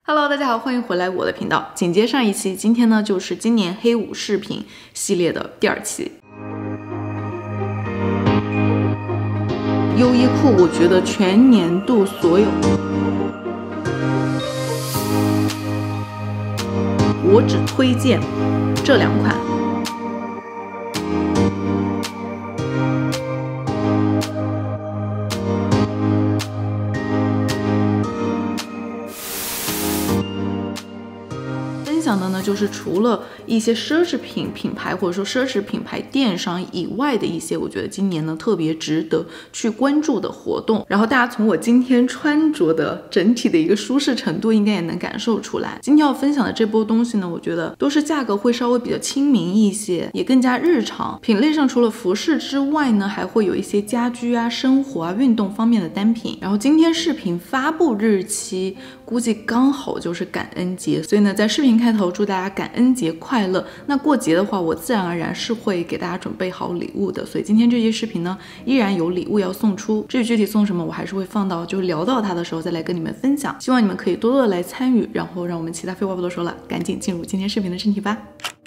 Hello， 大家好，欢迎回来我的频道。紧接上一期，今天呢就是今年黑五视频系列的第2期。优衣库，我觉得全年度所有，我只推荐这2款。分享的呢，就是除了一些奢侈品品牌或者说奢侈品牌电商以外的一些，我觉得今年呢特别值得去关注的活动。然后大家从我今天穿着的整体的一个舒适程度，应该也能感受出来。今天要分享的这波东西呢，我觉得都是价格会稍微比较亲民一些，也更加日常。品类上除了服饰之外呢，还会有一些家居啊、生活啊、运动方面的单品。然后今天视频发布日期估计刚好就是感恩节，所以呢，在视频开头祝大家感恩节快乐。那过节的话，我自然而然是会给大家准备好礼物的，所以今天这期视频呢，依然有礼物要送出。至于具体送什么，我还是会放到就是聊到它的时候再来跟你们分享。希望你们可以多多的来参与，然后让我们其他废话不多说了，赶紧进入今天视频的正题吧。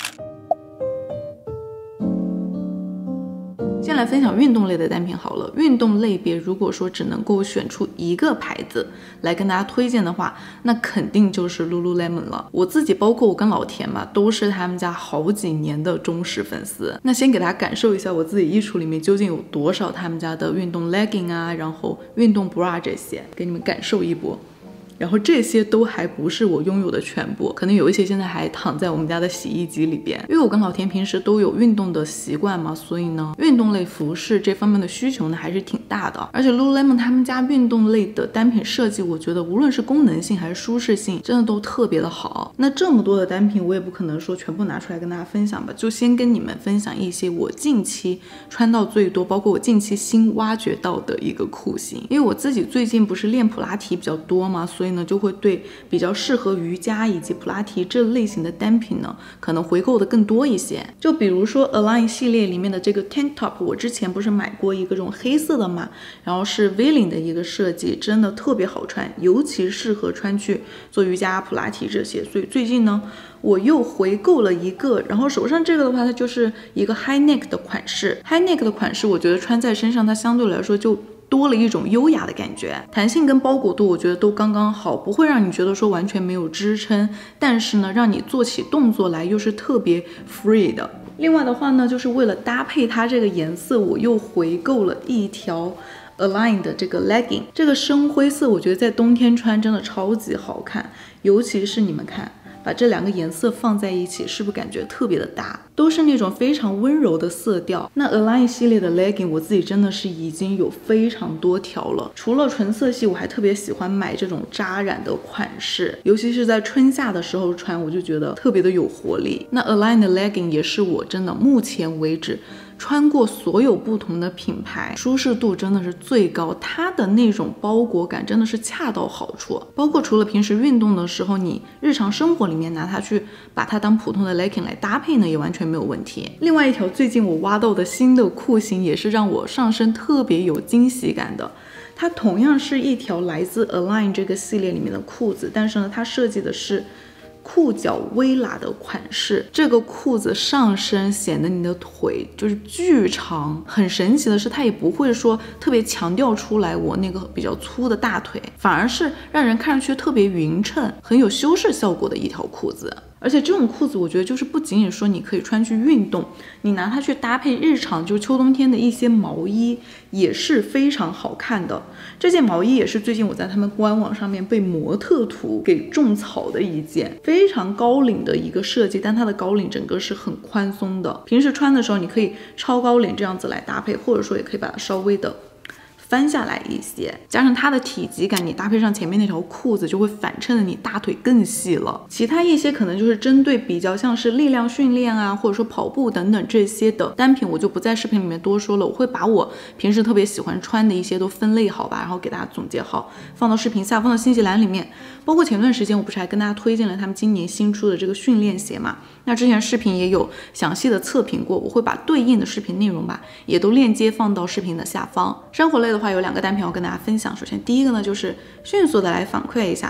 先来分享运动类的单品好了。运动类别如果说只能够选出一个牌子来跟大家推荐的话，那肯定就是 Lululemon 了。我自己包括我跟老田吧，都是他们家好几年的忠实粉丝。那先给大家感受一下我自己衣橱里面究竟有多少他们家的运动 legging 啊，然后运动 bra 这些，给你们感受一波。然后这些都还不是我拥有的全部，可能有一些现在还躺在我们家的洗衣机里边。因为我跟老田平时都有运动的习惯嘛，所以呢，运动类服饰这方面的需求呢还是挺大的。而且 Lululemon 他们家运动类的单品设计，我觉得无论是功能性还是舒适性，真的都特别的好。那这么多的单品，我也不可能说全部拿出来跟大家分享吧，就先跟你们分享一些我近期穿到最多，包括我近期新挖掘到的一个裤型。因为我自己最近不是练普拉提比较多嘛，所以呢就会对比较适合瑜伽以及普拉提这类型的单品呢，可能回购的更多一些。就比如说 Align 系列里面的这个 Tank Top， 我之前不是买过一个这种黑色的嘛，然后是 V 领的一个设计，真的特别好穿，尤其适合穿去做瑜伽、普拉提这些。所以最近呢，我又回购了一个，然后手上这个的话，它就是一个 High Neck 的款式。High Neck 的款式，我觉得穿在身上，它相对来说就多了一种优雅的感觉，弹性跟包裹度我觉得都刚刚好，不会让你觉得说完全没有支撑，但是呢，让你做起动作来又是特别 free 的。另外的话呢，就是为了搭配它这个颜色，我又回购了一条 Align 的这个 legging， 这个深灰色我觉得在冬天穿真的超级好看，尤其是你们看，把这2个颜色放在一起，是不是感觉特别的搭？都是那种非常温柔的色调。那 Align 系列的 legging 我自己真的是已经有非常多条了，除了纯色系，我还特别喜欢买这种扎染的款式，尤其是在春夏的时候穿，我就觉得特别的有活力。那 Align 的 legging 也是我真的目前为止穿过所有不同的品牌，舒适度真的是最高，它的那种包裹感真的是恰到好处。包括除了平时运动的时候，你日常生活里面拿它去把它当普通的 legging 来搭配呢，也完全没有问题。另外一条最近我挖到的新的裤型，也是让我上身特别有惊喜感的。它同样是一条来自 Align 这个系列里面的裤子，但是呢，它设计的是裤脚微喇的款式，这个裤子上身显得你的腿就是巨长，很神奇的是它也不会说特别强调出来我那个比较粗的大腿，反而是让人看上去特别匀称，很有修饰效果的一条裤子。而且这种裤子我觉得就是不仅仅说你可以穿去运动，你拿它去搭配日常，就是秋冬天的一些毛衣也是非常好看的。这件毛衣也是最近我在他们官网上面被模特图给种草的一件，非常高领的一个设计，但它的高领整个是很宽松的，平时穿的时候你可以超高领这样子来搭配，或者说也可以把它稍微的翻下来一些，加上它的体积感，你搭配上前面那条裤子就会反衬的你大腿更细了。其他一些可能就是针对比较像是力量训练啊，或者说跑步等等这些的单品，我就不在视频里面多说了，我会把我平时特别喜欢穿的一些都分类好吧，然后给大家总结好，放到视频下，放到信息栏里面。包括前段时间我不是还跟大家推荐了他们今年新出的这个训练鞋嘛，那之前视频也有详细的测评过，我会把对应的视频内容吧也都链接放到视频的下方。生活类的话有2个单品要跟大家分享，首先第一个呢就是迅速的来反馈一下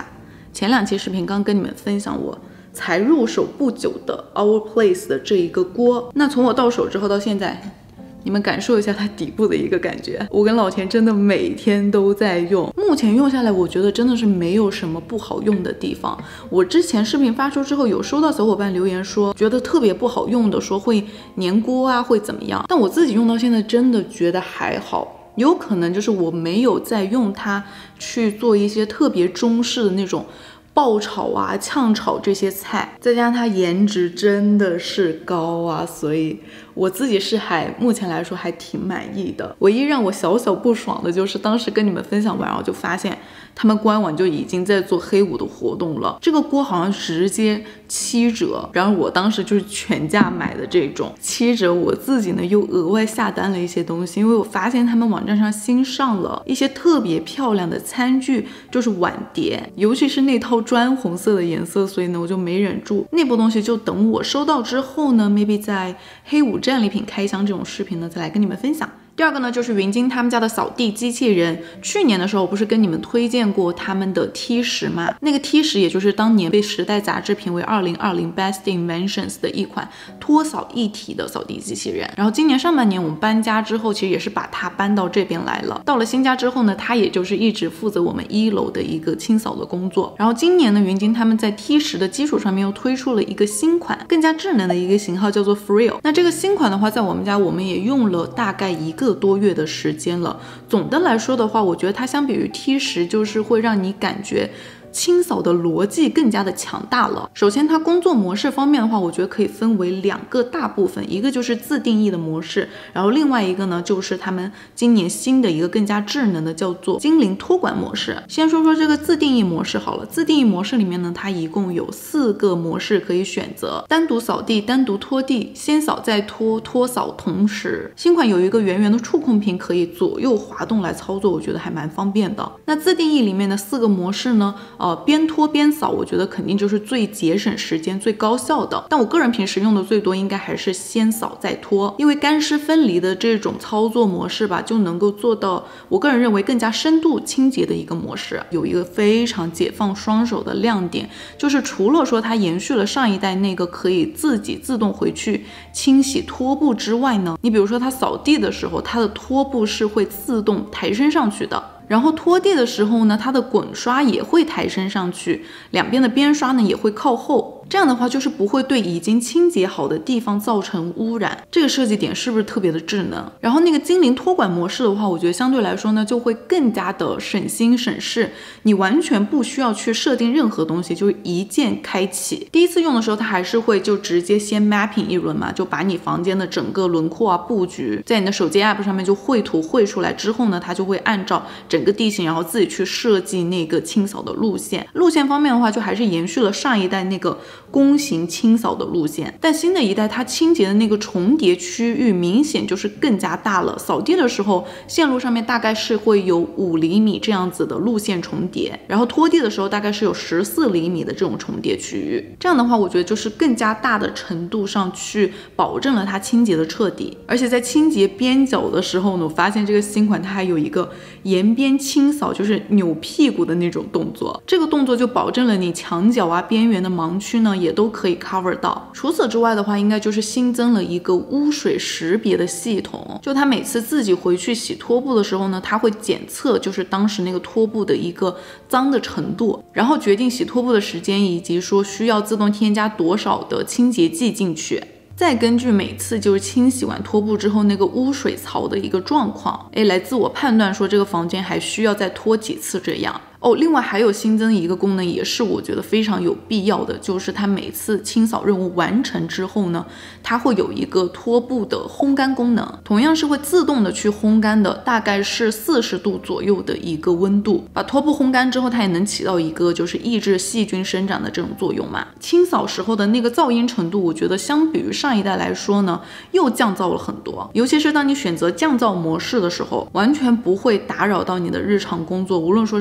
前2期视频刚跟你们分享我才入手不久的 Our Place 的这一个锅，那从我到手之后到现在，你们感受一下它底部的一个感觉，我跟老田真的每天都在用，目前用下来我觉得真的是没有什么不好用的地方。我之前视频发出之后有收到小伙伴留言说觉得特别不好用的，说会粘锅啊会怎么样，但我自己用到现在真的觉得还好，有可能就是我没有在用它去做一些特别中式的那种爆炒啊、炝炒这些菜，再加上它颜值真的是高啊，所以我自己是目前来说还挺满意的。唯一让我小小不爽的就是当时跟你们分享完，然后就发现他们官网就已经在做黑五的活动了，这个锅好像直接7折，然后我当时就是全价买的这种7折，我自己呢又额外下单了一些东西，因为我发现他们网站上新上了一些特别漂亮的餐具，就是碗碟，尤其是那套砖红色的颜色，所以呢我就没忍住，那部东西就等我收到之后呢 maybe 在黑五战利品开箱这种视频呢再来跟你们分享。第二个呢就是云鲸他们家的扫地机器人，去年的时候我不是跟你们推荐过他们的 T10 吗？那个 T10 也就是当年被时代杂志评为2020 Best Inventions 的一款拖扫一体的扫地机器人，然后今年上半年我们搬家之后其实也是把它搬到这边来了，到了新家之后呢，它也就是一直负责我们1楼的一个清扫的工作。然后今年呢云鲸他们在 T10 的基础上面又推出了一个新款更加智能的一个型号，叫做 Frio。 那这个新款的话在我们家我们也用了大概1个多月的时间了，总的来说的话我觉得它相比于 T10 就是会让你感觉清扫的逻辑更加的强大了。首先它工作模式方面的话，我觉得可以分为2个大部分，一个就是自定义的模式，然后另外一个呢就是他们今年新的一个更加智能的叫做精灵托管模式。先说说这个自定义模式好了，自定义模式里面呢它一共有4个模式可以选择，单独扫地、单独拖地、先扫再拖、拖扫同时。新款有一个圆圆的触控屏可以左右滑动来操作，我觉得还蛮方便的。那自定义里面的4个模式呢边拖边扫，我觉得肯定就是最节省时间最高效的，但我个人平时用的最多应该还是先扫再拖，因为干湿分离的这种操作模式吧，就能够做到我个人认为更加深度清洁的一个模式。有一个非常解放双手的亮点，就是除了说它延续了上一代那个可以自己自动回去清洗拖布之外呢，你比如说它扫地的时候，它的拖布是会自动抬升上去的，然后拖地的时候呢，它的滚刷也会抬升上去，两边的边刷呢也会靠后，这样的话就是不会对已经清洁好的地方造成污染。这个设计点是不是特别的智能？然后那个精灵托管模式的话，我觉得相对来说呢就会更加的省心省事，你完全不需要去设定任何东西，就是一键开启。第一次用的时候它还是会就直接先 mapping 一轮嘛，就把你房间的整个轮廓啊布局在你的手机 app 上面就绘图绘出来之后呢，它就会按照整个地形然后自己去设计那个清扫的路线。路线方面的话就还是延续了上一代那个弓形清扫的路线，但新的一代它清洁的那个重叠区域明显就是更加大了。扫地的时候线路上面大概是会有5厘米这样子的路线重叠，然后拖地的时候大概是有14厘米的这种重叠区域。这样的话我觉得就是更加大的程度上去保证了它清洁的彻底。而且在清洁边角的时候呢，我发现这个新款它还有一个沿边清扫，就是扭屁股的那种动作，这个动作就保证了你墙角啊边缘的盲区呢也都可以 cover 到。除此之外的话，应该就是新增了一个污水识别的系统，就它每次自己回去洗拖布的时候呢，它会检测就是当时那个拖布的一个脏的程度，然后决定洗拖布的时间，以及说需要自动添加多少的清洁剂进去，再根据每次就是清洗完拖布之后那个污水槽的一个状况，来自我判断说这个房间还需要再拖几次这样。另外还有新增一个功能，也是我觉得非常有必要的，就是它每次清扫任务完成之后呢，它会有一个拖布的烘干功能，同样是会自动的去烘干的，大概是40度左右的一个温度，把拖布烘干之后，它也能起到一个就是抑制细菌生长的这种作用嘛。清扫时候的那个噪音程度，我觉得相比于上一代来说呢，又降噪了很多，尤其是当你选择降噪模式的时候，完全不会打扰到你的日常工作，无论说是老田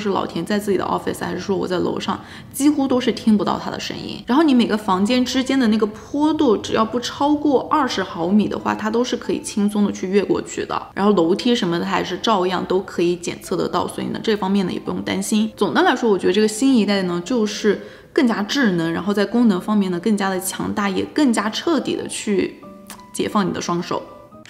在自己的 office 还是说我在楼上，几乎都是听不到它的声音。然后你每个房间之间的那个坡度，只要不超过20毫米的话，它都是可以轻松的去越过去的。然后楼梯什么的，它还是照样都可以检测得到，所以呢，这方面呢也不用担心。总的来说，我觉得这个新一代呢，就是更加智能，然后在功能方面呢更加的强大，也更加彻底的去解放你的双手。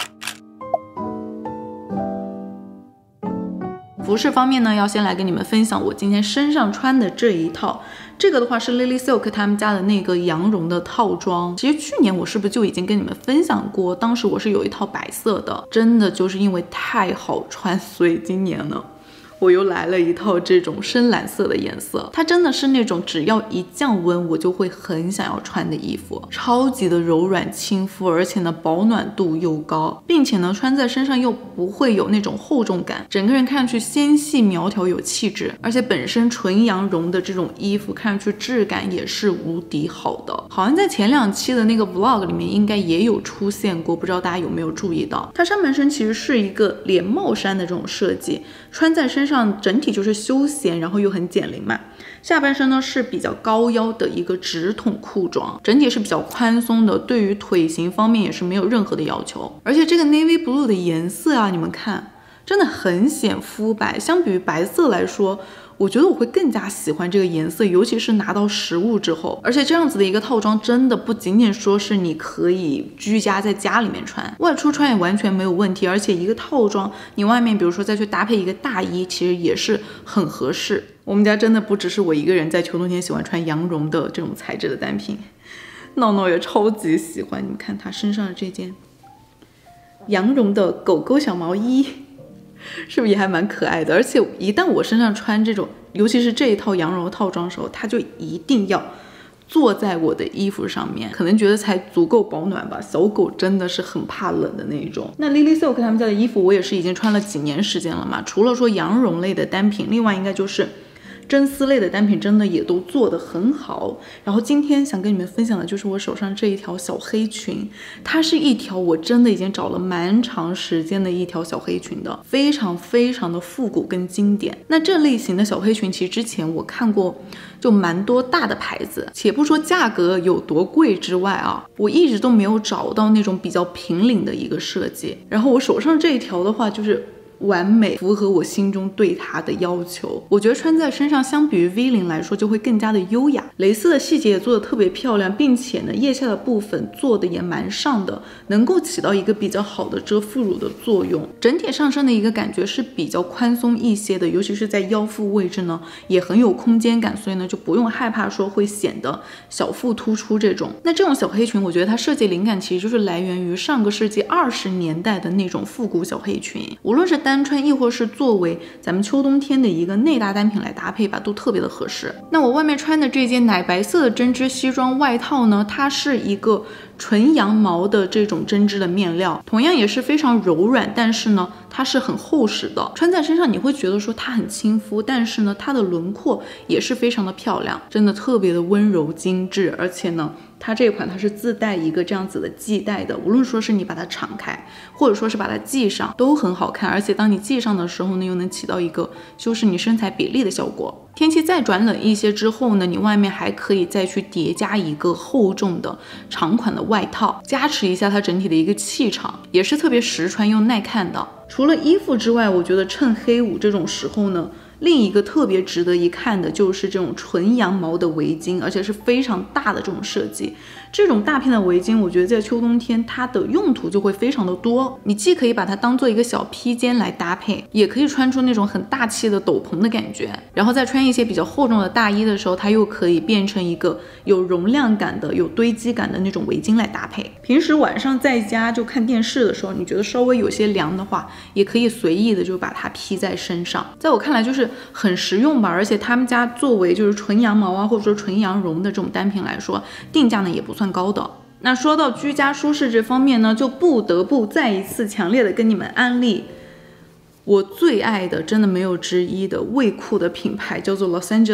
服饰方面呢，要先来跟你们分享我今天身上穿的这一套。这个的话是 Lily Silk 他们家的那个羊绒的套装。其实去年我是不是就已经跟你们分享过？当时我是有一套白色的，真的就是因为太好穿，所以今年呢，我又来了一套这种深蓝色的颜色，它真的是那种只要一降温我就会很想要穿的衣服，超级的柔软亲肤，而且呢保暖度又高，并且呢穿在身上又不会有那种厚重感，整个人看上去纤细苗条有气质，而且本身纯羊绒的这种衣服看上去质感也是无敌好的。好像在前2期的那个 vlog 里面应该也有出现过，不知道大家有没有注意到，它上半身其实是一个连帽衫的这种设计，穿在身上整体就是休闲，然后又很减龄嘛。下半身呢是比较高腰的一个直筒裤装，整体是比较宽松的，对于腿型方面也是没有任何的要求。而且这个 navy blue 的颜色啊，你们看真的很显肤白，相比于白色来说，我觉得我会更加喜欢这个颜色，尤其是拿到实物之后。而且这样子的一个套装真的不仅仅说是你可以居家在家里面穿，外出穿也完全没有问题。而且一个套装你外面比如说再去搭配一个大衣，其实也是很合适。我们家真的不只是我一个人在秋冬天喜欢穿羊绒的这种材质的单品，闹闹也超级喜欢。你们看他身上的这件羊绒的狗狗小毛衣，是不是也还蛮可爱的？而且一旦我身上穿这种，尤其是这一套羊绒套装的时候，它就一定要坐在我的衣服上面，可能觉得才足够保暖吧。小狗真的是很怕冷的那一种。那 Lily Silk 他们家的衣服我也是已经穿了几年时间了嘛，除了说羊绒类的单品，另外应该就是真丝类的单品真的也都做得很好。然后今天想跟你们分享的就是我手上这一条小黑裙，它是一条我真的已经找了蛮长时间的一条小黑裙的，非常非常的复古跟经典。那这类型的小黑裙其实之前我看过就蛮多大的牌子，且不说价格有多贵之外啊，我一直都没有找到那种比较平领的一个设计。然后我手上这一条的话就是完美符合我心中对它的要求，我觉得穿在身上相比于 V 领来说就会更加的优雅，蕾丝的细节也做得特别漂亮，并且呢腋下的部分做的也蛮上的，能够起到一个比较好的遮副乳的作用。整体上身的一个感觉是比较宽松一些的，尤其是在腰腹位置呢也很有空间感，所以呢就不用害怕说会显得小腹突出这种。那这种小黑裙我觉得它设计灵感其实就是来源于上个世纪20年代的那种复古小黑裙，无论是单穿亦或是作为咱们秋冬天的一个内搭单品来搭配吧，都特别的合适。那我外面穿的这件奶白色的针织西装外套呢，它是一个纯羊毛的这种针织的面料，同样也是非常柔软，但是呢它是很厚实的，穿在身上你会觉得说它很亲肤，但是呢它的轮廓也是非常的漂亮，真的特别的温柔精致。而且呢它这款它是自带一个这样子的系带的，无论说是你把它敞开或者说是把它系上都很好看，而且当你系上的时候呢又能起到一个修饰你身材比例的效果。天气再转冷一些之后呢，你外面还可以再去叠加一个厚重的长款的外套，加持一下它整体的一个气场，也是特别实穿又耐看的。除了衣服之外，我觉得趁黑五这种时候呢，另一个特别值得一看的就是这种纯羊毛的围巾，而且是非常大的这种设计。这种大片的围巾我觉得在秋冬天它的用途就会非常的多，你既可以把它当做一个小披肩来搭配，也可以穿出那种很大气的斗篷的感觉，然后再穿一些比较厚重的大衣的时候，它又可以变成一个有容量感的有堆积感的那种围巾来搭配。平时晚上在家就看电视的时候，你觉得稍微有些凉的话，也可以随意的就把它披在身上，在我看来就是很实用吧。而且他们家作为就是纯羊毛啊或者说纯羊绒的这种单品来说，定价呢也不算高的。那说到居家舒适这方面呢，就不得不再一次强烈的跟你们安利我最爱的真的没有之一的卫裤的品牌，叫做 Los Angeles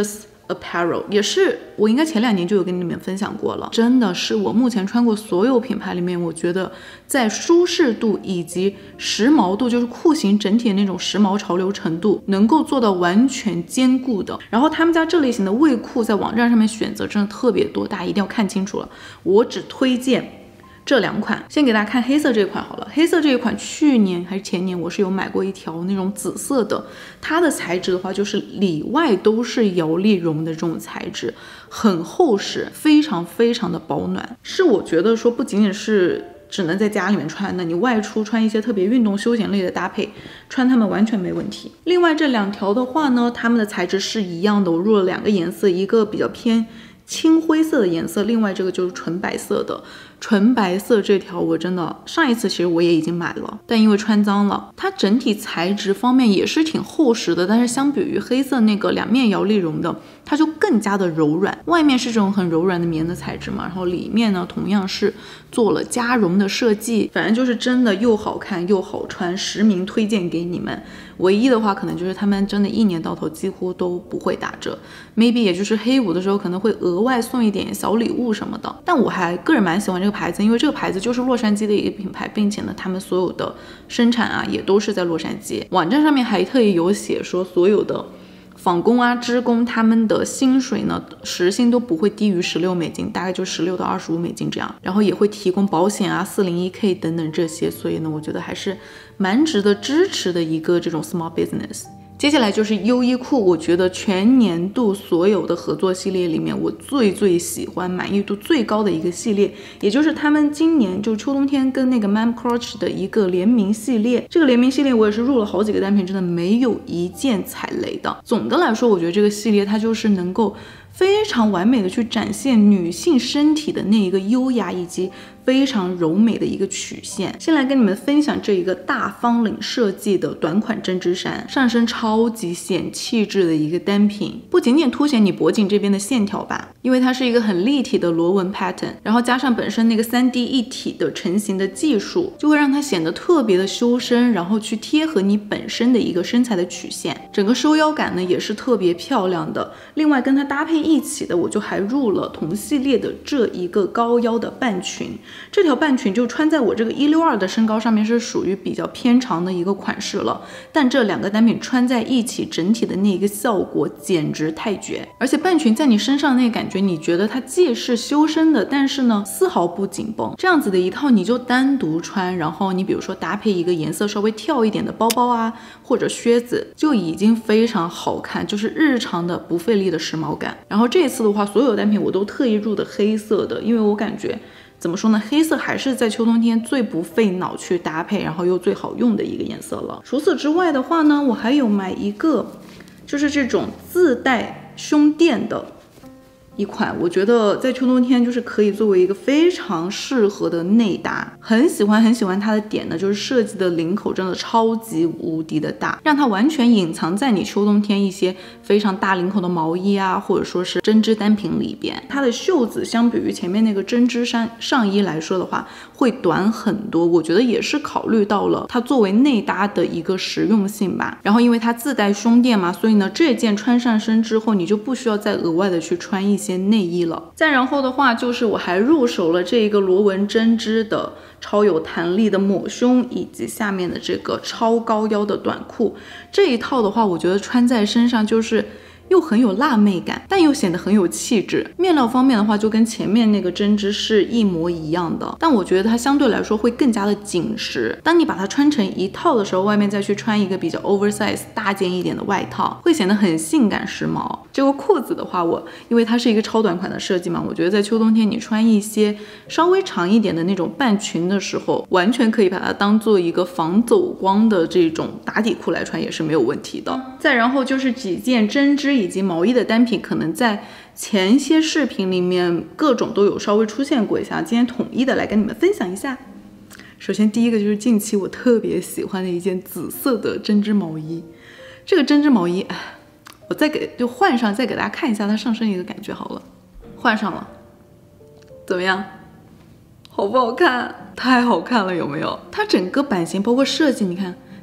apparel， 也是我应该前2年就有跟你们分享过了，真的是我目前穿过所有品牌里面，我觉得在舒适度以及时髦度，就是裤型整体的那种时髦潮流程度能够做到完全兼顾的。然后他们家这类型的卫裤在网站上面选择真的特别多，大家一定要看清楚了，我只推荐这2款。先给大家看黑色这一款好了，黑色这一款去年还是前年我是有买过一条那种紫色的，它的材质的话就是里外都是摇粒绒的这种材质，很厚实，非常非常的保暖，是我觉得说不仅仅是只能在家里面穿的，你外出穿一些特别运动休闲类的搭配，穿它们完全没问题。另外这2条的话呢，它们的材质是一样的，我入了2个颜色，一个比较偏青灰色的颜色，另外这个就是纯白色的。纯白色这条我真的上一次其实我也已经买了，但因为穿脏了。它整体材质方面也是挺厚实的，但是相比于黑色那个2面摇粒绒的，它就更加的柔软。外面是这种很柔软的棉的材质嘛，然后里面呢同样是做了加绒的设计，反正就是真的又好看又好穿，实名推荐给你们。唯一的话可能就是他们真的1年到头几乎都不会打折， maybe 也就是黑五的时候可能会额外送一点小礼物什么的。但我还个人蛮喜欢这个牌子，因为这个牌子就是洛杉矶的一个品牌，并且呢他们所有的生产啊也都是在洛杉矶。网站上面还特意有写说所有的纺工啊织工他们的薪水呢时薪都不会低于$16，大概就$16到$25这样，然后也会提供保险啊 401k 等等这些，所以呢我觉得还是蛮值得支持的一个这种 small business。接下来就是优衣库，我觉得全年度所有的合作系列里面我最喜欢满意度最高的一个系列，也就是他们今年就秋冬天跟那个 Mam Crotch 的一个联名系列。这个联名系列我也是入了好几个单品，真的没有一件踩雷的。总的来说我觉得这个系列它就是能够非常完美的去展现女性身体的那一个优雅以及非常柔美的一个曲线。先来跟你们分享这一个大方领设计的短款针织衫，上身超级显气质的一个单品，不仅仅凸显你脖颈这边的线条吧，因为它是一个很立体的螺纹 pattern， 然后加上本身那个 3D 一体的成型的技术，就会让它显得特别的修身，然后去贴合你本身的一个身材的曲线。整个收腰感呢也是特别漂亮的。另外跟它搭配一起的，我就还入了同系列的这一个高腰的半裙。这条半裙就穿在我这个162的身高上面是属于比较偏长的一个款式了，但这2个单品穿在一起，整体的那个效果简直太绝。而且半裙在你身上那个感觉，你觉得它既是修身的，但是呢丝毫不紧绷。这样子的一套你就单独穿，然后你比如说搭配一个颜色稍微跳一点的包包啊，或者靴子，就已经非常好看，就是日常的不费力的时髦感。然后这一次的话，所有单品我都特意入的黑色的，因为我感觉怎么说呢，黑色还是在秋冬天最不费脑去搭配，然后又最好用的一个颜色了。除此之外的话呢，我还有买一个就是这种自带胸垫的一款，我觉得在秋冬天就是可以作为一个非常适合的内搭。很喜欢它的点呢，就是设计的领口真的超级无敌的大，让它完全隐藏在你秋冬天一些非常大领口的毛衣啊，或者说是针织单品里边。它的袖子相比于前面那个针织上衣来说的话会短很多，我觉得也是考虑到了它作为内搭的一个实用性吧。然后因为它自带胸垫嘛，所以呢这件穿上身之后你就不需要再额外的去穿一些内衣了。再然后的话就是我还入手了这一个螺纹针织的超有弹力的抹胸，以及下面的这个超高腰的短裤。这一套的话我觉得穿在身上就是又很有辣妹感，但又显得很有气质。面料方面的话就跟前面那个针织是一模一样的，但我觉得它相对来说会更加的紧实。当你把它穿成一套的时候，外面再去穿一个比较 oversize 大件一点的外套，会显得很性感时髦。这个裤子的话，因为它是一个超短款的设计嘛，我觉得在秋冬天你穿一些稍微长一点的那种半裙的时候，完全可以把它当做一个防走光的这种打底裤来穿，也是没有问题的。再然后就是几件针织以及毛衣的单品，可能在前些视频里面各种都有稍微出现过一下，今天统一的来跟你们分享一下。首先第一个就是近期我特别喜欢的一件紫色的针织毛衣。这个针织毛衣我就换上再给大家看一下它上身一个感觉好了。换上了怎么样，好不好看？太好看了，有没有？它整个版型包括设计，你看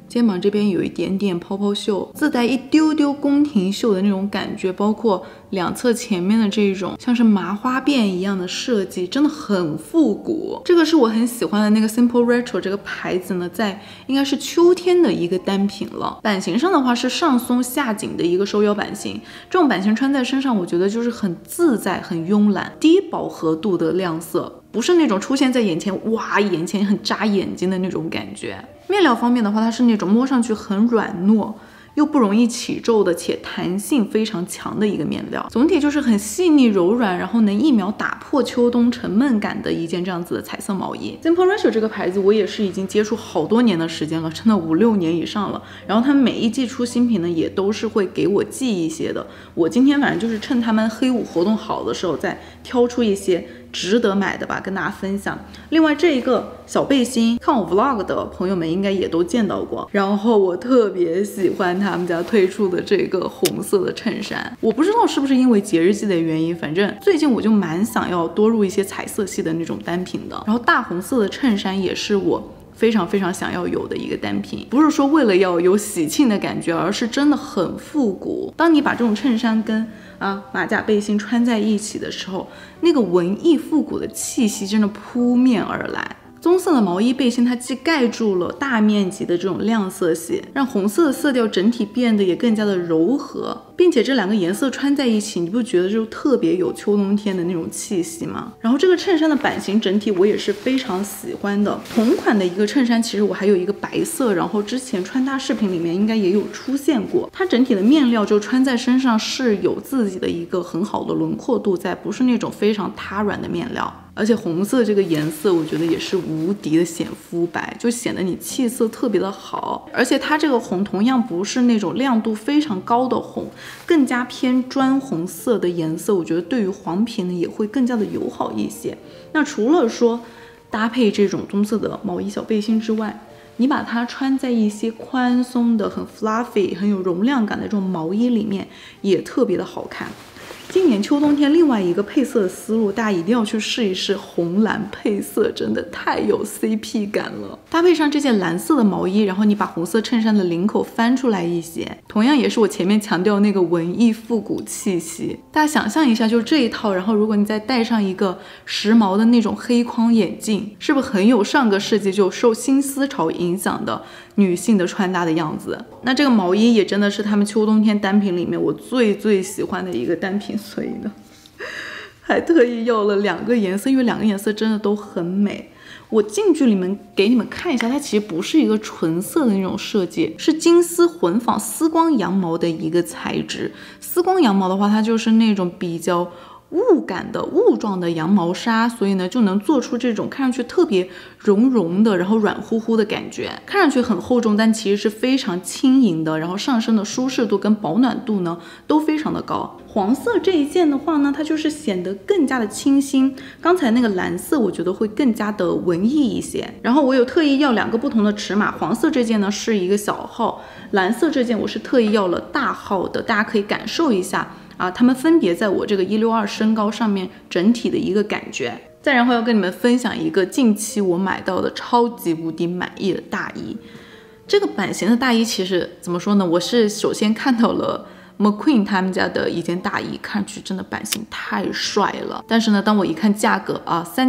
肩膀这边有一点点泡泡袖，自带一丢丢宫廷袖的那种感觉，包括两侧前面的这种像是麻花辫一样的设计，真的很复古。这个是我很喜欢的那个 Simple Retro 这个牌子呢，在应该是秋天的一个单品了。版型上的话是上松下紧的一个收腰版型，这种版型穿在身上我觉得就是很自在很慵懒，低饱和度的亮色，不是那种出现在眼前哇眼前很扎眼睛的那种感觉。面料方面的话，它是那种摸上去很软糯又不容易起皱的，且弹性非常强的一个面料，总体就是很细腻柔软，然后能一秒打破秋冬沉闷感的一件这样子的彩色毛衣。Simple Retro 这个牌子我也是已经接触好多年的时间了，真的5、6年以上了。然后他们每一季出新品呢，也都是会给我寄一些的。我今天反正就是趁他们黑五活动好的时候，再挑出一些值得买的吧，跟大家分享。另外这一个小背心，看我 vlog 的朋友们应该也都见到过。然后我特别喜欢他们家推出的这个红色的衬衫，我不知道是不是因为节日季的原因，反正最近我就蛮想要多入一些彩色系的那种单品的。然后大红色的衬衫也是我非常非常想要有的一个单品，不是说为了要有喜庆的感觉，而是真的很复古。当你把这种衬衫跟马甲背心穿在一起的时候，那个文艺复古的气息真的扑面而来。棕色的毛衣背心，它既盖住了大面积的这种亮色系，让红色的色调整体变得也更加的柔和，并且这两个颜色穿在一起，你不觉得就特别有秋冬天的那种气息吗？然后这个衬衫的版型整体我也是非常喜欢的。同款的一个衬衫，其实我还有一个白色，然后之前穿搭视频里面应该也有出现过。它整体的面料就穿在身上是有自己的一个很好的轮廓度在，不是那种非常塌软的面料。而且红色这个颜色我觉得也是无敌的显肤白，就显得你气色特别的好。而且它这个红同样不是那种亮度非常高的红，更加偏砖红色的颜色，我觉得对于黄皮呢也会更加的友好一些。那除了说搭配这种棕色的毛衣小背心之外，你把它穿在一些宽松的很 fluffy 很有容量感的这种毛衣里面也特别的好看。今年秋冬天另外一个配色的思路，大家一定要去试一试红蓝配色，真的太有 CP 感了。搭配上这件蓝色的毛衣，然后你把红色衬衫的领口翻出来一些，同样也是我前面强调那个文艺复古气息。大家想象一下，就是这一套，然后如果你再戴上一个时髦的那种黑框眼镜，是不是很有上个世纪就受新思潮影响的女性的穿搭的样子？那这个毛衣也真的是他们秋冬天单品里面我最喜欢的一个单品，所以呢还特意要了2个颜色，因为2个颜色真的都很美。我近距离给你们看一下，它其实不是一个纯色的那种设计，是金丝混纺丝光羊毛的一个材质。丝光羊毛的话，它就是那种比较雾感的雾状的羊毛纱，所以呢就能做出这种看上去特别绒的，然后软乎乎的感觉，看上去很厚重，但其实是非常轻盈的，然后上身的舒适度跟保暖度呢都非常的高。黄色这一件的话呢，它就是显得更加的清新，刚才那个蓝色我觉得会更加的文艺一些。然后我有特意要2个不同的尺码，黄色这件呢是一个小号，蓝色这件我是特意要了大号的，大家可以感受一下它们分别在我这个162身高上面整体的一个感觉。再然后要跟你们分享一个近期我买到的超级无敌满意的大衣。这个版型的大衣其实怎么说呢，我是首先看到了 McQueen 他们家的一件大衣，看上去真的版型太帅了，但是呢当我一看价格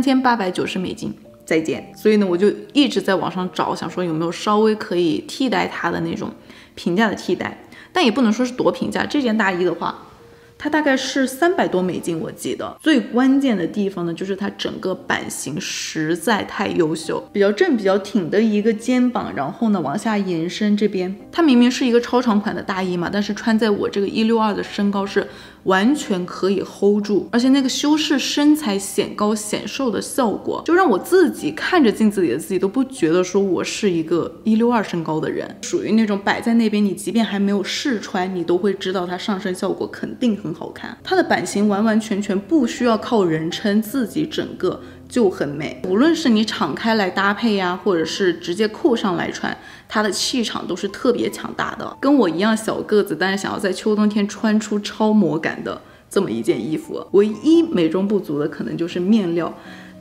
$3890再见。所以呢我就一直在网上找，想说有没有稍微可以替代它的那种平价的替代，但也不能说是多平价。这件大衣的话它大概是$300多我记得。最关键的地方呢，就是它整个版型实在太优秀，比较正比较挺的一个肩膀，然后呢往下延伸，这边它明明是一个超长款的大衣嘛，但是穿在我这个162的身高是完全可以 hold 住，而且那个修饰身材显高显瘦的效果，就让我自己看着镜子里的自己都不觉得说我是一个162身高的人，属于那种摆在那边，你即便还没有试穿，你都会知道它上身效果肯定很好看。它的版型完完全全不需要靠人撑，自己整个就很美。无论是你敞开来搭配呀，或者是直接扣上来穿，它的气场都是特别强大的。跟我一样小个子，但是想要在秋冬天穿出超模感的这么一件衣服，唯一美中不足的可能就是面料。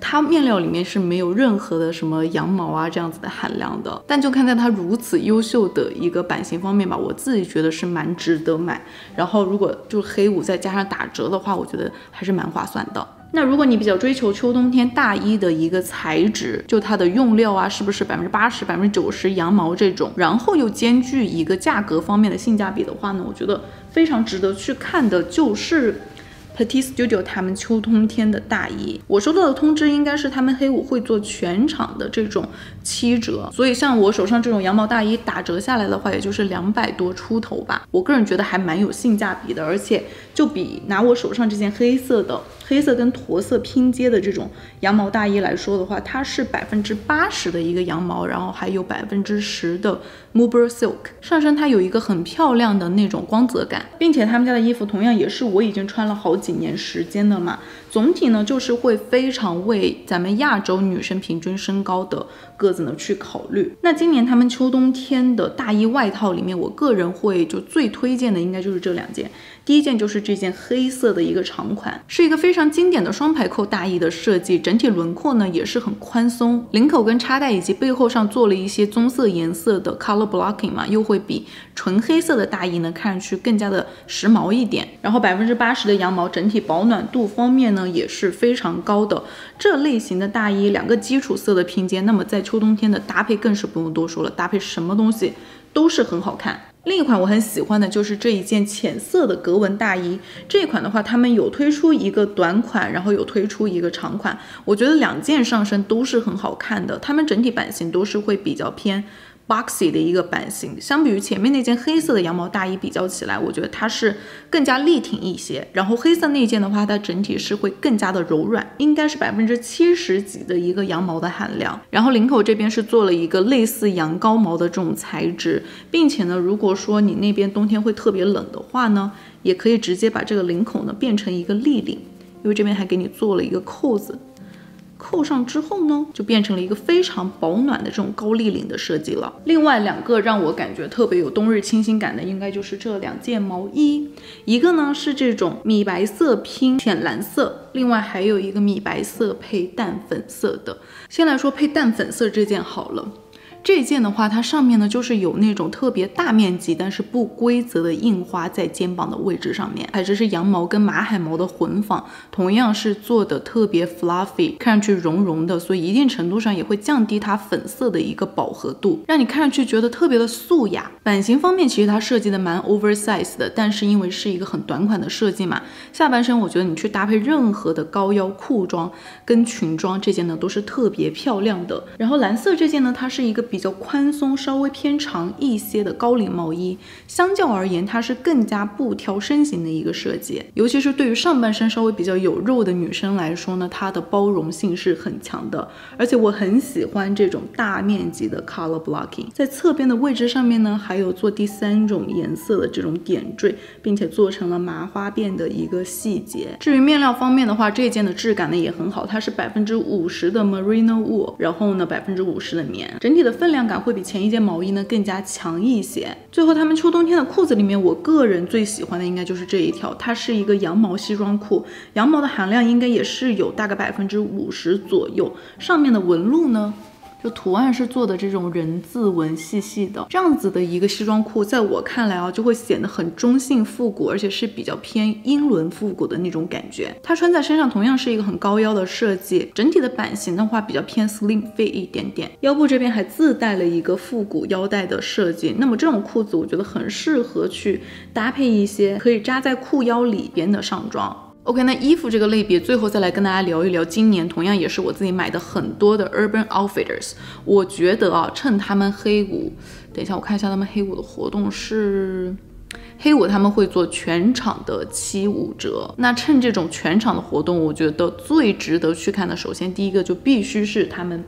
它面料里面是没有任何的什么羊毛啊这样子的含量的。但就看在它如此优秀的一个版型方面吧，我自己觉得是蛮值得买。然后如果就是黑五再加上打折的话，我觉得还是蛮划算的。那如果你比较追求秋冬天大衣的一个材质，就它的用料啊，是不是80%、90%羊毛这种，然后又兼具一个价格方面的性价比的话呢，我觉得非常值得去看的就是Petit Studio 他们秋冬天的大衣。我收到的通知应该是他们黑五会做全场的这种7折，所以像我手上这种羊毛大衣打折下来的话，也就是200多出头吧。我个人觉得还蛮有性价比的，而且就比拿我手上这件黑色跟驼色拼接的这种羊毛大衣来说的话，它是80%的一个羊毛，然后还有10%的 Mubur Silk， 上身它有一个很漂亮的那种光泽感，并且他们家的衣服同样也是我已经穿了好几年时间的嘛，总体呢就是会非常为咱们亚洲女生平均身高的个子呢去考虑。那今年他们秋冬天的大衣外套里面，我个人会就最推荐的应该就是这2件。第一件就是这件黑色的一个长款，是一个非常经典的双排扣大衣的设计，整体轮廓呢也是很宽松，领口跟插带以及背后上做了一些棕色颜色的 color blocking 嘛，又会比纯黑色的大衣呢看上去更加的时髦一点。然后80%的羊毛，整体保暖度方面呢也是非常高的。这类型的大衣2个基础色的拼接，那么在秋冬天的搭配更是不用多说了，搭配什么东西都是很好看。另一款我很喜欢的就是这一件浅色的格纹大衣，这一款的话他们有推出一个短款，然后有推出一个长款，我觉得2件上身都是很好看的，他们整体版型都是会比较偏boxy 的一个版型，相比于前面那件黑色的羊毛大衣比较起来，我觉得它是更加力挺一些。然后黑色那件的话，它整体是会更加的柔软，应该是70%几的一个羊毛的含量。然后领口这边是做了一个类似羊羔毛的这种材质，并且呢，如果说你那边冬天会特别冷的话呢，也可以直接把这个领口呢变成一个立领，因为这边还给你做了一个扣子。扣上之后呢，就变成了一个非常保暖的这种高立领的设计了。另外2个让我感觉特别有冬日清新感的，应该就是这2件毛衣，一个呢是这种米白色拼浅蓝色，另外还有一个米白色配淡粉色的。先来说配淡粉色这件好了。这件的话，它上面呢就是有那种特别大面积但是不规则的印花在肩膀的位置上面，材质是羊毛跟马海毛的混纺，同样是做的特别 fluffy， 看上去绒绒的，所以一定程度上也会降低它粉色的一个饱和度，让你看上去觉得特别的素雅。版型方面其实它设计的蛮 oversize 的，但是因为是一个很短款的设计嘛，下半身我觉得你去搭配任何的高腰裤装跟裙装，这件呢都是特别漂亮的。然后蓝色这件呢，它是一个比较宽松稍微偏长一些的高领毛衣，相较而言它是更加不挑身形的一个设计，尤其是对于上半身稍微比较有肉的女生来说呢，它的包容性是很强的。而且我很喜欢这种大面积的 color blocking， 在侧边的位置上面呢还有做第3种颜色的这种点缀，并且做成了麻花辫的一个细节。至于面料方面的话，这件的质感呢也很好，它是50%的 merino wool， 然后呢50%的棉，整体的分量感会比前一件毛衣呢更加强一些。最后他们秋冬天的裤子里面，我个人最喜欢的应该就是这一条，它是一个羊毛西装裤，羊毛的含量应该也是有大概50%左右，上面的纹路呢就图案是做的这种人字纹细细的，这样子的一个西装裤在我看来啊，就会显得很中性复古，而且是比较偏英伦复古的那种感觉。它穿在身上同样是一个很高腰的设计，整体的版型的话比较偏 slim fit 一点点，腰部这边还自带了一个复古腰带的设计。那么这种裤子我觉得很适合去搭配一些可以扎在裤腰里边的上装。OK， 那衣服这个类别最后再来跟大家聊一聊，今年同样也是我自己买的很多的 Urban Outfitters。我觉得啊，趁他们黑五，等一下我看一下他们黑五的活动是，黑五他们会做全场的75折。那趁这种全场的活动，我觉得最值得去看的，首先第一个就必须是他们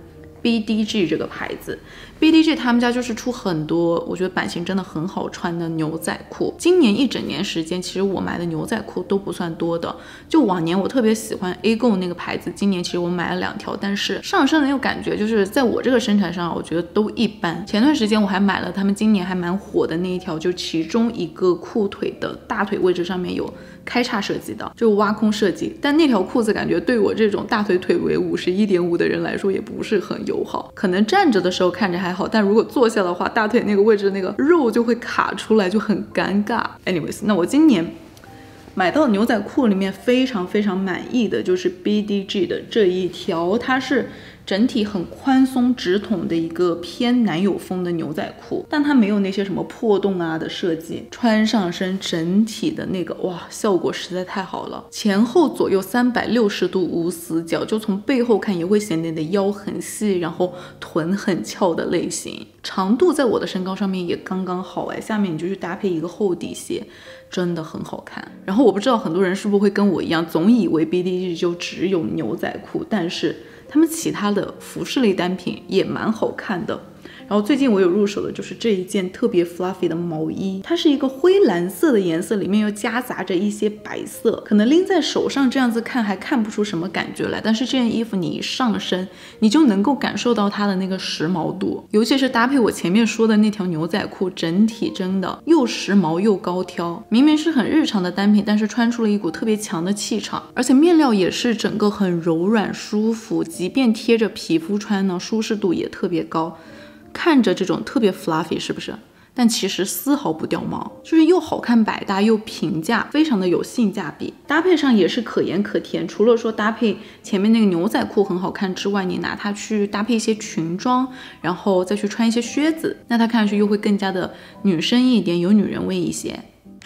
BDG 这个牌子。BDG 他们家就是出很多我觉得版型真的很好穿的牛仔裤，今年一整年时间其实我买的牛仔裤都不算多的，就往年我特别喜欢 AGO 那个牌子，今年其实我买了2条，但是上身的那种感觉就是在我这个身材上我觉得都一般。前段时间我还买了他们今年还蛮火的那一条，就其中一个裤腿的大腿位置上面有开叉设计的，就挖空设计。但那条裤子感觉对我这种大腿腿围51.5的人来说也不是很友好，可能站着的时候看着还好，但如果坐下的话，大腿那个位置那个肉就会卡出来，就很尴尬。anyways， 那我今年买到牛仔裤里面非常非常满意的就是 BDG 的这一条，它是整体很宽松直筒的一个偏男友风的牛仔裤，但它没有那些什么破洞啊的设计，穿上身整体的那个哇，效果实在太好了。前后左右360度无死角，就从背后看也会显得你的腰很细，然后臀很翘的类型。长度在我的身高上面也刚刚好下面你就去搭配一个厚底鞋，真的很好看。然后我不知道很多人是不是会跟我一样，总以为 BDG 就只有牛仔裤，但是他们其他的服饰类单品也蛮好看的。然后最近我有入手的就是这一件特别 fluffy 的毛衣，它是一个灰蓝色的颜色，里面又夹杂着一些白色，可能拎在手上这样子看还看不出什么感觉来，但是这件衣服你一上身，你就能够感受到它的那个时髦度，尤其是搭配我前面说的那条牛仔裤，整体真的又时髦又高挑。明明是很日常的单品，但是穿出了一股特别强的气场，而且面料也是整个很柔软舒服，即便贴着皮肤穿呢，舒适度也特别高。看着这种特别 fluffy 是不是？但其实丝毫不掉毛，就是又好看百搭又平价，非常的有性价比。搭配上也是可盐可甜，除了说搭配前面那个牛仔裤很好看之外，你拿它去搭配一些裙装，然后再去穿一些靴子，那它看上去又会更加的女生一点，有女人味一些。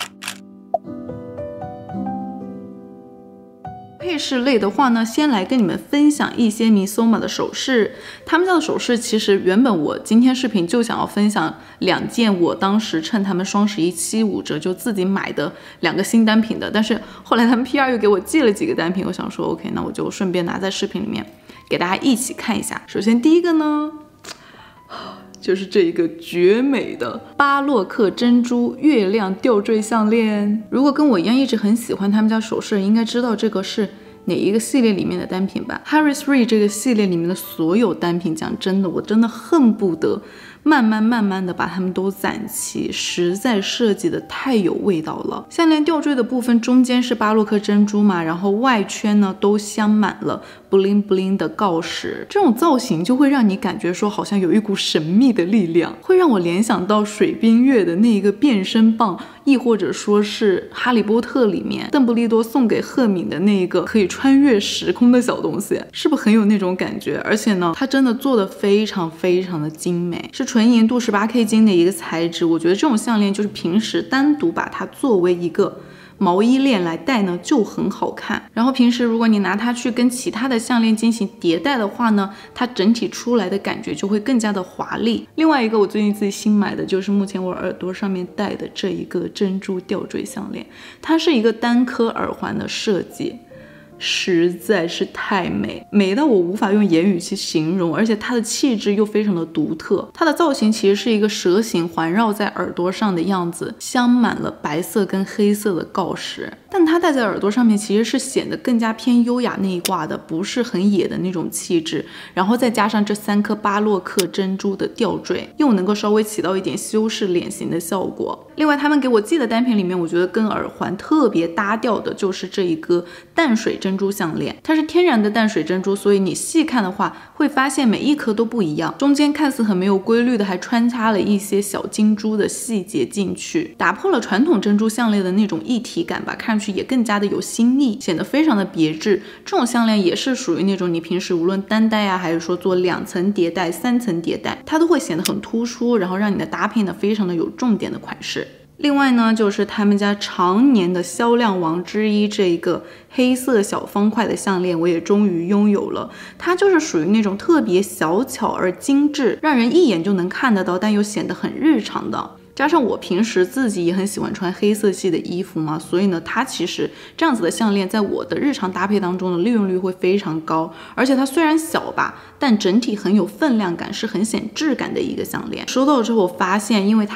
配饰类的话呢，先来跟你们分享一些 Missoma 的首饰。他们家的首饰其实原本我今天视频就想要分享2件我当时趁他们双1175折就自己买的2个新单品的，但是后来他们 PR 又给我寄了几个单品，我想说 OK， 那我就顺便拿在视频里面给大家一起看一下。首先第一个呢，就是这一个绝美的巴洛克珍珠月亮吊坠项链。如果跟我一样一直很喜欢他们家首饰，应该知道这个是哪一个系列里面的单品吧。 Harris Reed 这个系列里面的所有单品，讲真的我真的恨不得慢慢的把它们都攒齐，实在设计的太有味道了。项链吊坠的部分中间是巴洛克珍珠嘛，然后外圈呢都镶满了 bling bling 的锆石，这种造型就会让你感觉说好像有一股神秘的力量，会让我联想到水冰月的那一个变身棒，亦或者说是哈利波特里面邓布利多送给赫敏的那一个可以穿越时空的小东西，是不是很有那种感觉？而且呢它真的做的非常非常的精美，是纯银镀18K 金的一个材质。我觉得这种项链就是平时单独把它作为一个毛衣链来戴呢就很好看，然后平时如果你拿它去跟其他的项链进行叠戴的话呢，它整体出来的感觉就会更加的华丽。另外一个我最近自己新买的就是目前我耳朵上面戴的这一个珍珠吊坠项链，它是一个单颗耳环的设计，实在是太美，美到我无法用言语去形容，而且它的气质又非常的独特。它的造型其实是一个蛇形环绕在耳朵上的样子，镶满了白色跟黑色的锆石，但它戴在耳朵上面其实是显得更加偏优雅那一挂的，不是很野的那种气质。然后再加上这3颗巴洛克珍珠的吊坠，又能够稍微起到一点修饰脸型的效果。另外他们给我寄的单品里面，我觉得跟耳环特别搭调的就是这一个淡水珍珠项链，它是天然的淡水珍珠，所以你细看的话会发现每一颗都不一样，中间看似很没有规律的还穿插了一些小金珠的细节进去，打破了传统珍珠项链的那种一体感吧，看上去也更加的有新意，显得非常的别致。这种项链也是属于那种你平时无论单戴啊，还是说做2层叠戴、3层叠戴，它都会显得很突出，然后让你的搭配呢非常的有重点的款式。另外呢，就是他们家常年的销量王之一，这一个黑色小方块的项链，我也终于拥有了。它就是属于那种特别小巧而精致，让人一眼就能看得到，但又显得很日常的。加上我平时自己也很喜欢穿黑色系的衣服嘛，所以呢，它其实这样子的项链在我的日常搭配当中的利用率会非常高，而且它虽然小吧，但整体很有分量感，是很显质感的一个项链。收到之后我发现，因为它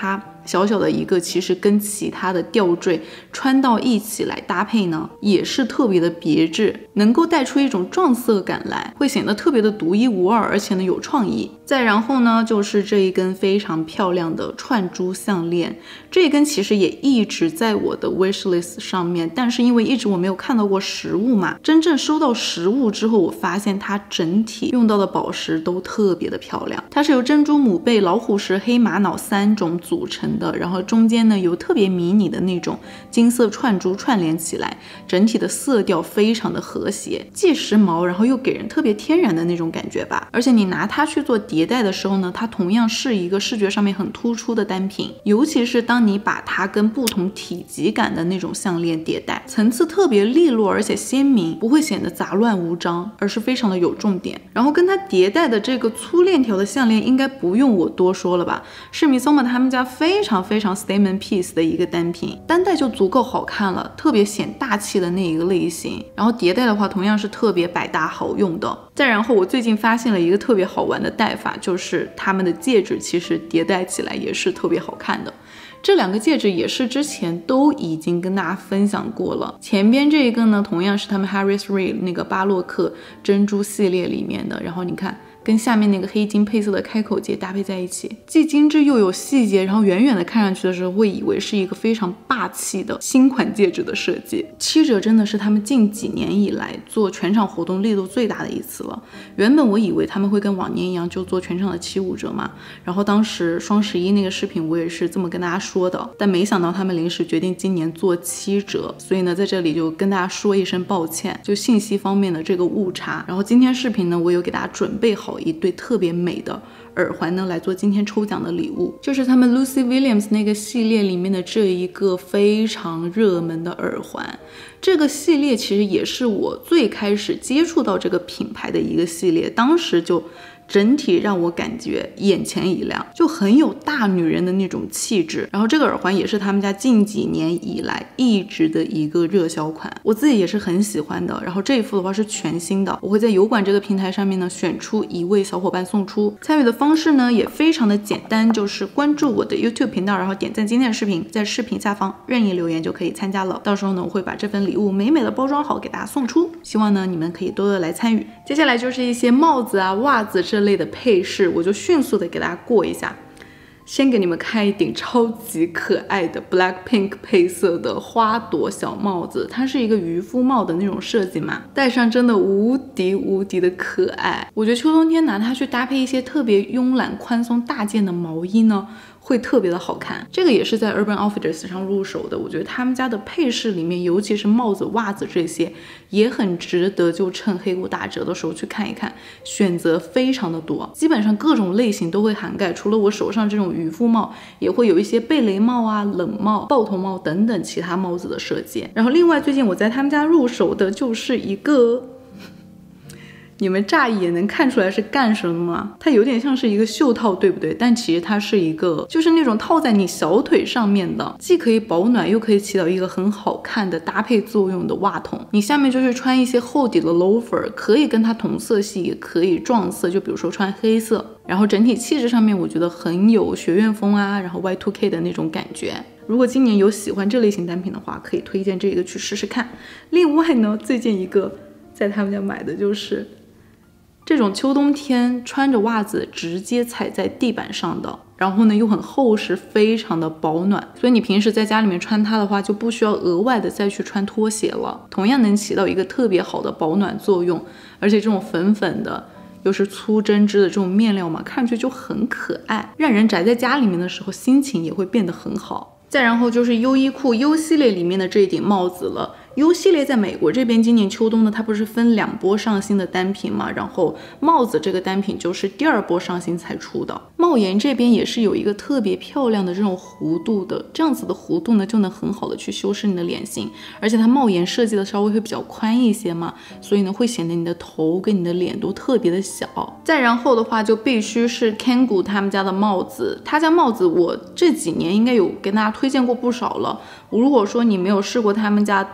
小小的一个，其实跟其他的吊坠穿到一起来搭配呢，也是特别的别致，能够带出一种撞色感来，会显得特别的独一无二，而且呢有创意。再然后呢，就是这一根非常漂亮的串珠项链，这一根其实也一直在我的 wishlist 上面，但是因为一直我没有看到过实物嘛，真正收到实物之后，我发现它整体用到的宝石都特别的漂亮。它是由珍珠母贝、老虎石、黑玛瑙3种组成的，然后中间呢有特别迷你的那种金色串珠串联起来，整体的色调非常的和谐，既时髦，然后又给人特别天然的那种感觉吧。而且你拿它去做叠戴的时候呢，它同样是一个视觉上面很突出的单品，尤其是当你把它跟不同体积感的那种项链叠戴，层次特别利落而且鲜明，不会显得杂乱无章，而是非常的有重点。然后跟它叠戴的这个粗链条的项链应该不用我多说了吧，是Missoma他们家非常 statement piece 的一个单品，单戴就足够好看了，特别显大气的那一个类型。然后叠戴的话同样是特别百搭好用的。再然后我最近发现了一个特别好玩的戴法，就是他们的戒指其实叠戴起来也是特别好看的。这两个戒指也是之前都已经跟大家分享过了，前边这一个呢同样是他们 Harris Reed 那个巴洛克珍珠系列里面的，然后你看跟下面那个黑金配色的开口戒搭配在一起，既精致又有细节，然后远远的看上去的时候会以为是一个非常霸气的新款戒指的设计。7折真的是他们近几年以来做全场活动力度最大的一次了。原本我以为他们会跟往年一样就做全场的75折嘛，然后当时双11那个视频我也是这么跟大家说的，但没想到他们临时决定今年做7折，所以呢在这里就跟大家说一声抱歉，就信息方面的这个误差。然后今天视频呢我有给大家准备好一对特别美的耳环呢来做今天抽奖的礼物，就是他们 Lucy Williams 那个系列里面的这一个非常热门的耳环。这个系列其实也是我最开始接触到这个品牌的一个系列，当时就整体让我感觉眼前一亮，就很有大女人的那种气质。然后这个耳环也是他们家近几年以来一直的一个热销款，我自己也是很喜欢的。然后这一副的话是全新的，我会在油管这个平台上面呢选出1位小伙伴送出。参与的方式呢也非常的简单，就是关注我的 YouTube 频道，然后点赞今天的视频，在视频下方任意留言就可以参加了。到时候呢我会把这份礼物美美的包装好给大家送出，希望呢你们可以多多来参与。接下来就是一些帽子啊、袜子这类的配饰，我就迅速的给大家过一下。先给你们看一顶超级可爱的 Blackpink 配色的花朵小帽子，它是一个渔夫帽的那种设计嘛，戴上真的无敌无敌的可爱。我觉得秋冬天拿它去搭配一些特别慵懒宽松大件的毛衣呢，会特别的好看。这个也是在 Urban Outfitters 上入手的，我觉得他们家的配饰里面，尤其是帽子、袜子这些，也很值得就趁黑五打折的时候去看一看，选择非常的多，基本上各种类型都会涵盖。除了我手上这种渔夫帽，也会有一些贝雷帽啊、冷帽、豹头帽等等其他帽子的设计。然后另外最近我在他们家入手的就是一个你们乍一眼能看出来是干什么吗？它有点像是一个袖套，对不对？但其实它是一个就是那种套在你小腿上面的，既可以保暖又可以起到一个很好看的搭配作用的袜筒。你下面就是穿一些厚底的 loafer， 可以跟它同色系，也可以撞色，就比如说穿黑色。然后整体气质上面我觉得很有学院风啊，然后 Y2K 的那种感觉。如果今年有喜欢这类型单品的话，可以推荐这个去试试看。另外呢，最近一个在他们家买的就是这种秋冬天穿着袜子直接踩在地板上的，然后呢又很厚实，非常的保暖，所以你平时在家里面穿它的话就不需要额外的再去穿拖鞋了，同样能起到一个特别好的保暖作用。而且这种粉粉的又是粗针织的这种面料嘛，看上去就很可爱，让人宅在家里面的时候心情也会变得很好。再然后就是优衣库 U 系列里面的这一顶帽子了。U 系列在美国这边今年秋冬呢，它不是分2波上新的单品嘛，然后帽子这个单品就是第2波上新才出的。帽檐这边也是有一个特别漂亮的这种弧度的，这样子的弧度呢就能很好的去修饰你的脸型，而且它帽檐设计的稍微会比较宽一些嘛，所以呢会显得你的头跟你的脸都特别的小。再然后的话就必须是 Kangoo 他们家的帽子，他家帽子我这几年应该有跟大家推荐过不少了。如果说你没有试过他们家的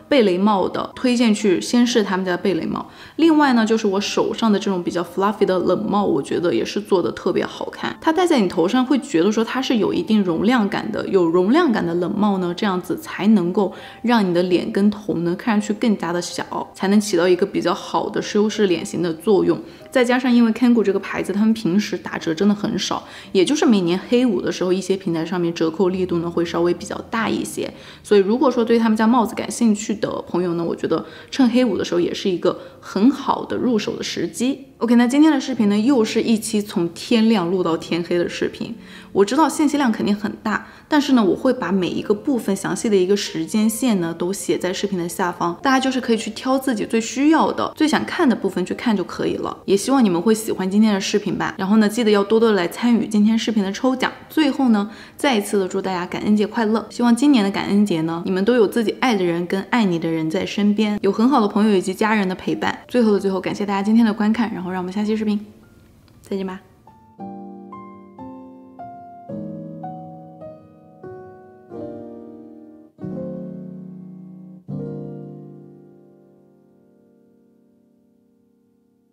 贝雷帽的，推荐去先试他们家的贝雷帽。另外呢，就是我手上的这种比较 fluffy 的冷帽，我觉得也是做的特别好看。它戴在你头上会觉得说它是有一定容量感的，有容量感的冷帽呢，这样子才能够让你的脸跟头呢看上去更加的小，才能起到一个比较好的修饰脸型的作用。再加上因为 Kangoo 这个牌子，他们平时打折真的很少，也就是每年黑五的时候，一些平台上面折扣力度呢会稍微比较大一些。所以如果说对他们家帽子感兴趣的朋友呢，我觉得趁黑五的时候也是一个很好的入手的时机。OK， 那今天的视频呢，又是一期从天亮录到天黑的视频。我知道信息量肯定很大，但是呢，我会把每一个部分详细的一个时间线呢，都写在视频的下方，大家就是可以去挑自己最需要的、最想看的部分去看就可以了。也希望你们会喜欢今天的视频吧。然后呢，记得要多多来参与今天视频的抽奖。最后呢，再一次的祝大家感恩节快乐！希望今年的感恩节呢，你们都有自己爱的人跟爱你的人在身边，有很好的朋友以及家人的陪伴。最后的最后，感谢大家今天的观看，然后让我们下期视频再见吧。